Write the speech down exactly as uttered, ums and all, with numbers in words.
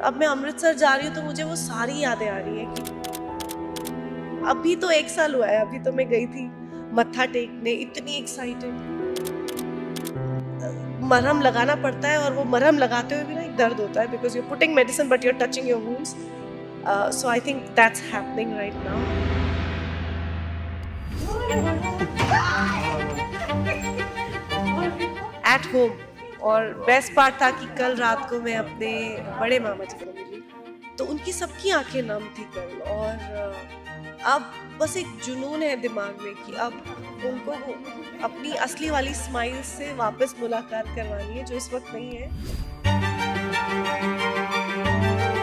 अब मैं अमृतसर जा रही हूँ तो मुझे वो सारी यादें आ रही हैं कि अभी तो एक साल हुआ है, अभी तो मैं गई थी मत्था टेकने, इतनी एक्साइटेड। मरहम लगाना पड़ता है और वो मरहम लगाते हुए भी ना एक दर्द होता है because you putting medicine but you are touching your wounds. So I think that's happening right now. At home. और बेस्ट पार्ट था कि कल रात को मैं अपने बड़े मामा जी को मिली तो उनकी सबकी आंखें नम थी कल। और अब बस एक जुनून है दिमाग में कि अब उनको अपनी असली वाली स्माइल से वापस मुलाकात करवानी है जो इस वक्त नहीं है।